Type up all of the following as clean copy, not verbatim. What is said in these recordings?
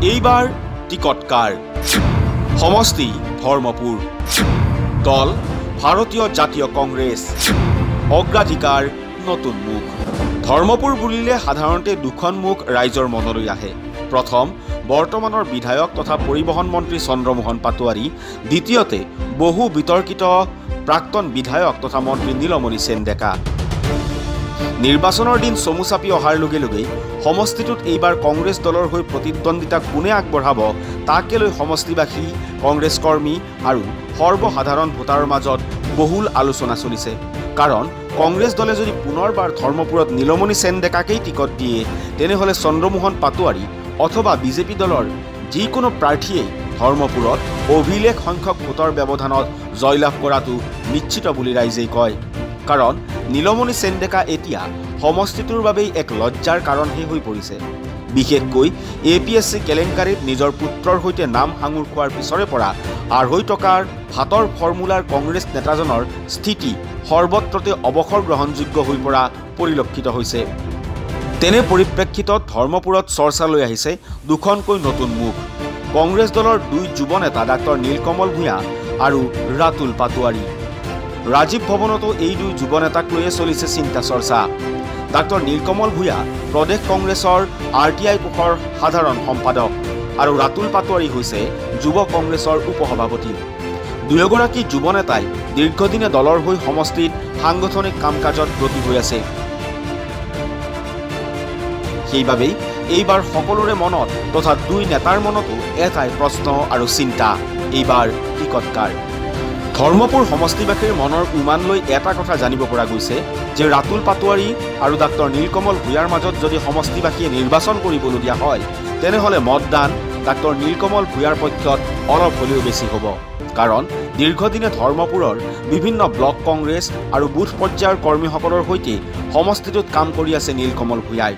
এইবাৰ টিকট কাৰ সমষ্টি ধৰ্মপুৰ দল ভাৰতীয় জাতীয় কংগ্ৰেছ অগ্ৰাধিকাৰ নতুন মুখ ধৰ্মপুৰ বুলিলে সাধাৰণতে দুখন মুখ ৰাইজৰ মনলৈ আহে প্ৰথম বৰ্তমানৰ বিধায়ক তথা পৰিবহন মন্ত্ৰী চন্দ্ৰমোহন পাটোৱাৰী দ্বিতীয়তে বহু বিতৰ্কিত প্ৰাক্তন বিধায়ক তথা মন্ত্ৰী নীলমণি সেন ডেকা নিৰ্বাচনৰ দিন চমু চাপি অহাৰ লগে লগে সমষ্টিটোত এইবাৰ কংগ্ৰেছ দলৰ হৈ প্ৰতিদ্বন্দ্বিতা কোনে আগবঢ়াব তাকে লৈ সমষ্টিবাসী কংগ্ৰেছ কৰ্মী আৰু সৰ্বসাধাৰণ ভোটাৰৰ মাজত বহুল আলোচনা চলিছে কাৰণ কংগ্ৰেছ দলে যদি পুনৰবাৰ ধৰ্মপুৰত নীলমণি সেন ডেকাকেই টিকট দিয়ে তেনেহলে চন্দ্ৰমোহন পাটোৱাৰী অথবা বিজেপি দলৰ যিকোনো প্ৰাৰ্থীয়ে ধৰ্মপুৰত অভিলেখ সংখ্যক ভোটৰ ব্যৱধানত জয়লাভ কৰাটো নিশ্চিত বুলি ৰাইজে কয় কাৰণ নীলমণি সেন ডেকা এতিয়া সমষ্টিটোৰ বাবে এক লজ্জাৰ কাৰণহে হৈ পৰিছে বিশেষকৈ এপিএছচি কেলেংকাৰীত নিজৰ পুত্ৰৰ সৈতে নাম সাঙুৰ খোৱাৰ পিছৰে পৰা 2.5 টকাৰ ভাতৰ ফৰ্মুলাৰ কংগ্ৰেছ নেতাজনৰ স্থিতি সৰ্বত্ৰতে অৱসৰ গ্ৰহণযোগ্য হৈ পৰা পৰিলক্ষিত হৈছে তেনে পৰিপ্ৰেক্ষিতত ধৰ্মপুৰত চৰ্চা লৈ আহিছে দুখনকৈ নতুন মুখ কংগ্ৰেছ দলৰ দুই যুৱ নেতা ডাক্তৰ নীলকমল ভূঞা আৰু ৰাতুল পাটোৱাৰী ৰাজীৱ ভৱনতো এই দুই যুৱ নেতাক লৈয়ে চলিছে চিন্তা চৰ্চা ডাক্তৰ নীলকমল ভূঞা প্ৰদেশ কংগ্ৰেছৰ আৰটিআই কোষৰ সাধাৰণ সম্পাদক আৰু ৰাতুল পাটোৱাৰী হৈছে যুৱ কংগ্ৰেছৰ উপসভাপতি দুয়োগৰাকী যুৱ নেতাই দীৰ্ঘদিনে দলৰ হৈ সমষ্টিত সাংগঠনিক কাম কাজত ব্ৰতী হৈ আছে সেইবাবেই এইবাৰ সকলোৰে মনত তথা দুই নেতাৰ মনতো এটাই প্ৰশ্ন আৰু চিন্তা এইবাৰ টিকট কাৰ ধৰ্মপুৰ সমষ্টিবাসীৰ মনৰ উমান লৈ এটা কথা জানিব পৰা গৈছে যে ৰাতুল পাটোৱাৰী আৰু ডাক্তৰ নীলকমল ভূঞাৰ মাজত যদি সমষ্টিবাসীয়ে নিৰ্বাচন কৰিবলগীয়া হয় তেনেহলে মতদান ডাক্তৰ নীলকমল ভূঞাৰ পক্ষত অলপ হ'লেও বেছি হ'ব কাৰণ দীৰ্ঘদিনে ধৰ্মপুৰৰ বিভিন্ন ব্লক কংগ্ৰেছ আৰু বুথ পৰ্যায়ৰ কৰ্মীসকলৰ সৈতে সমষ্টিটোত কাম কৰি আছে নীলকমল ভূঞাই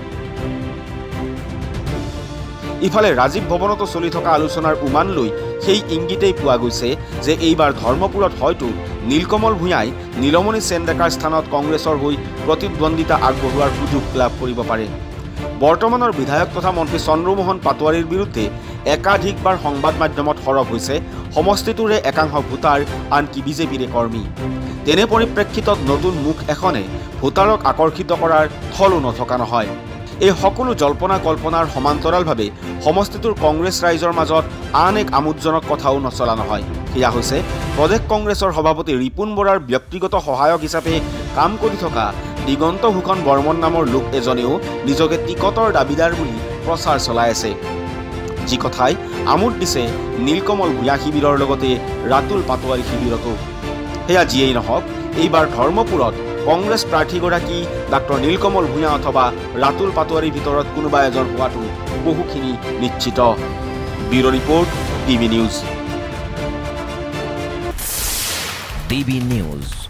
ইফালে ৰাজীৱ ভৱনতো চলি থকা আলোচনাৰ উমান লৈ সেই ইংগিতেই পোৱা গৈছে যে এইবাৰ ধৰ্মপুৰত হয়তো নীলকমল ভূঞাই নীলমণি সেন ডেকাৰ স্থানত কংগ্ৰেছৰ হৈ প্ৰতিদ্বন্দ্বিতা আগবঢ়োৱাৰ সুযোগ লাভ কৰিব পাৰে বৰ্তমানৰ বিধায়ক তথা মন্ত্ৰী চন্দ্ৰমোহন পাটোৱাৰীৰ বিৰুদ্ধে একাধিকবাৰ সংবাদ মাধ্যমত সৰব হৈছে সমষ্টিটোৰে একাংশ ভোটাৰ আনকি বিজেপিৰে কৰ্মী তেনে পৰিপ্ৰেক্ষিতত নতুন মুখ এখনে ভোটাৰক আকৰ্ষিত কৰাৰ থলো নথকা নহয় এই সকলো জল্পনা কল্পনাৰ সমান্তৰালভাৱে সমষ্টিটোৰ কংগ্ৰেছ ৰাইজৰ মাজত আন এক আমোদজনক কথাও নচলা নহয় সেয়া হৈছে প্ৰদেশ কংগ্ৰেছৰ সভাপতি ৰিপুন বৰাৰ ব্যক্তিগত সহায়ক হিচাপে কাম কৰি থকা দিগন্ত ভূষণ বৰ্মন নামৰ লোক এজনেও নিজকে টিকটৰ দাবীদাৰ বুলি প্ৰচাৰ চলাই আছে যি কথাই আমোদ দিছে নীলকমল ভূঞা শিবিৰৰ লগতে ৰাতুল পাটোৱাৰী শিবিৰতো সেয়া যিয়েই নহওক এইবাৰ ধৰ্মপুৰত কংগ্ৰেছ প্ৰাৰ্থীগৰাকী ডাক্তৰ নীলকমল ভূঞা অথবা ৰাতুল পাটোৱাৰীৰ ভিতৰত কোনোবা এজন হোৱাটো বহুখিনি নিশ্চিত ব্যুৰ' ৰিপৰ্ট টিভি নিউজ